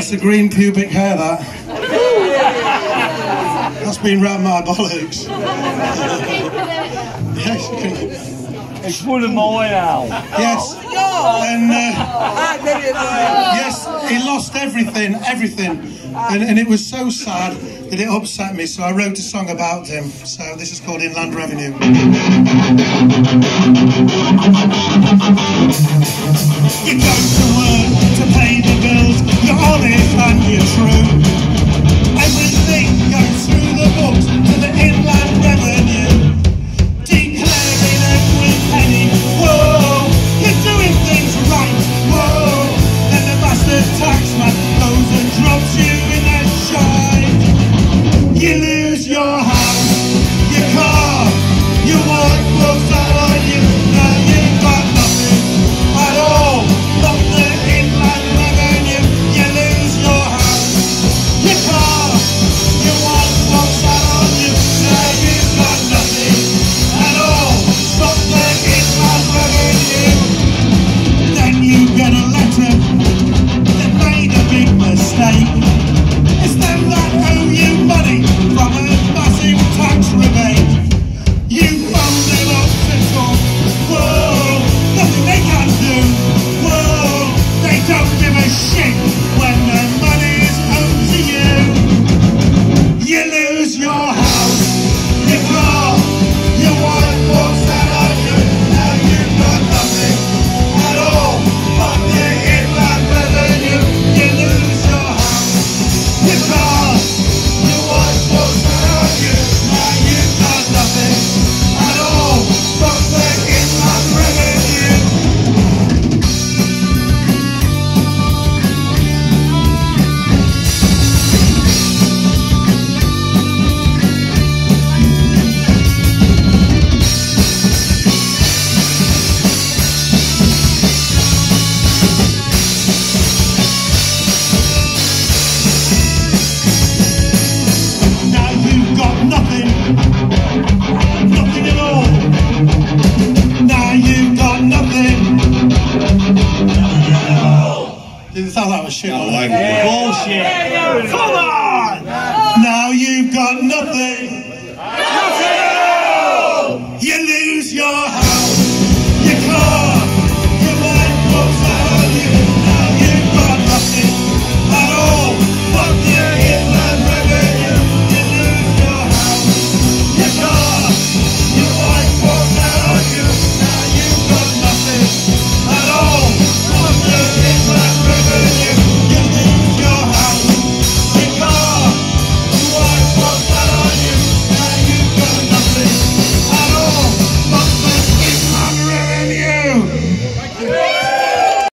That's the green pubic hair, that. That's been round my bollocks. Yes. It's full of my now. Yes. And yes, he lost everything. And it was so sad that it upset me, so I wrote a song about him. So this is called Inland Revenue. You go to work to pay the bills, you're honest and you're true. Everything goes through the books to the Inland Revenue, declaring every penny. Whoa, you're doing things right. Whoa, then the bastard taxman goes and drops you in that shine. You lose your house, your car, your wife walks out on you. Now you've got nothing at all, not the Inland Revenue. You lose your house, your car, your wife walks out on you. Now you've got nothing at all, not the Inland Revenue. Then you get a letter that made a big mistake. It's them that owe you money from a massive tax rebate. You phone them up to talk. Whoa, nothing they can do. Whoa, they don't give a shit when the money is owed to you. You lose your house, your car, your wife walks out on you. Now you've got nothing at all but the Inland Revenue. You lose your house, your car, your wife walks out on you. Now you've got nothing at all but the Inland Revenue. Now you've got nothing at all. Now you've got nothing. Did you thought that was shit? Bullshit. Come on! Now you've got nothing.